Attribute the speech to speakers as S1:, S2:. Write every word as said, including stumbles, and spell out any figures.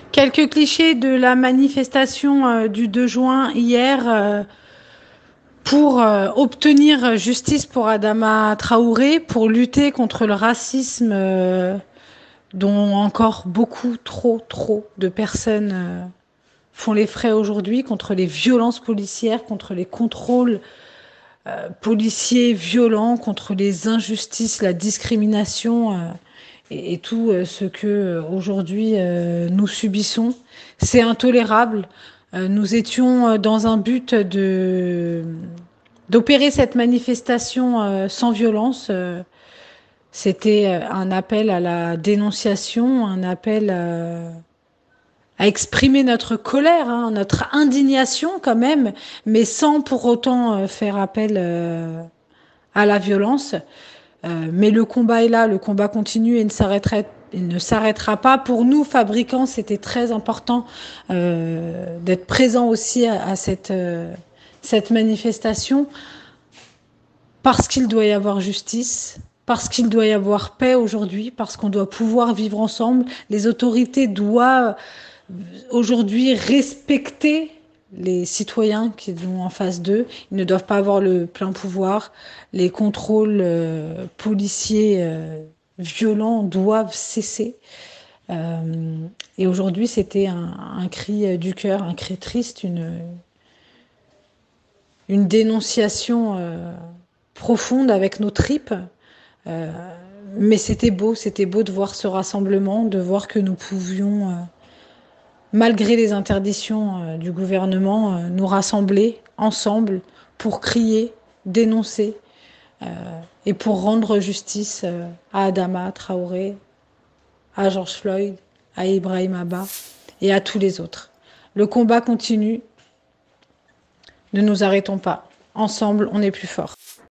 S1: Quelques clichés de la manifestation euh, du deux juin hier euh, pour euh, obtenir justice pour Adama Traoré, pour lutter contre le racisme euh, dont encore beaucoup, trop, trop de personnes euh, font les frais aujourd'hui, contre les violences policières, contre les contrôles euh, policiers violents, contre les injustices, la discrimination. Euh, et, et tout euh, ce que euh, aujourd'hui euh, nous subissons. C'est intolérable. Euh, nous étions euh, dans un but de d'opérer cette manifestation euh, sans violence. Euh, c'était euh, un appel à la dénonciation, un appel euh, à exprimer notre colère, hein, notre indignation quand même, mais sans pour autant euh, faire appel euh, à la violence. Euh, mais le combat est là, le combat continue et ne s'arrêterait, il ne s'arrêtera pas. Pour nous, fabricants, c'était très important euh, d'être présents aussi à, à cette, euh, cette manifestation parce qu'il doit y avoir justice, parce qu'il doit y avoir paix aujourd'hui, parce qu'on doit pouvoir vivre ensemble. Les autorités doivent aujourd'hui respecter les citoyens qui sont en face d'eux. Ils ne doivent pas avoir le plein pouvoir. Les contrôles euh, policiers euh, violents doivent cesser. Euh, et aujourd'hui, c'était un, un cri du cœur, un cri triste, une, une dénonciation euh, profonde avec nos tripes. Euh, mais c'était beau, c'était beau de voir ce rassemblement, de voir que nous pouvions euh, malgré les interdictions euh, du gouvernement, euh, nous rassembler ensemble pour crier, dénoncer euh, et pour rendre justice euh, à Adama Traoré, à George Floyd, à Ibrahim Abba et à tous les autres. Le combat continue, ne nous arrêtons pas. Ensemble, on est plus fort.